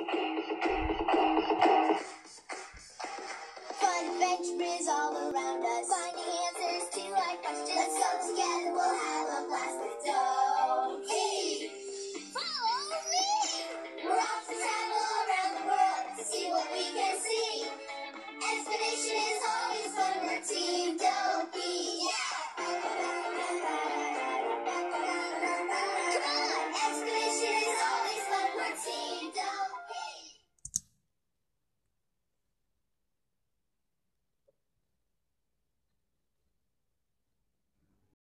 Fun adventure is all around us. Finding answers to our questions. Let's go together, we'll have a blast with Doki. Follow me! We're off to travel around the world to see what we can see. Expedition is always fun, we're Team